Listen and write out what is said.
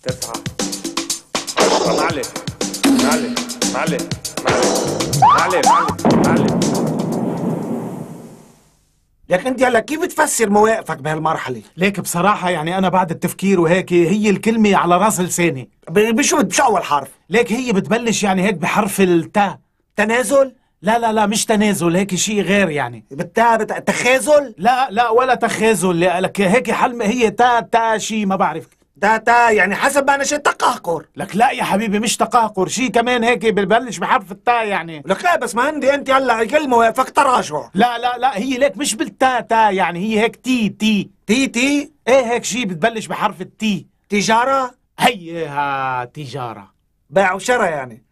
9 10. معلم معلم معلم معلم معلم معلم. لك انت هلا كيف بتفسر مواقفك بهالمرحله؟ ليك بصراحة يعني أنا بعد التفكير وهيك هي الكلمة على راس لساني. بشو أول حرف؟ ليك هي بتبلش يعني هيك بحرف التاء. تنازل؟ لا مش تنازل، هيك شيء غير يعني. بالتاء تخاذل؟ لا ولا تخاذل، لك هيك حلم هي تا شيء ما بعرف. تا يعني حسب ما انا شيء تقهقر. لك لا يا حبيبي مش تقهقر، شيء كمان هيك ببلش بحرف التاء يعني. لك لا بس ما عندي انت هلا كلمه واقفك تراجع. لا هي ليك مش بالتاء يعني هي هيك تي. ايه هيك شيء بتبلش بحرف التي. تجاره؟ هيها تجارة. بيع وشراء يعني.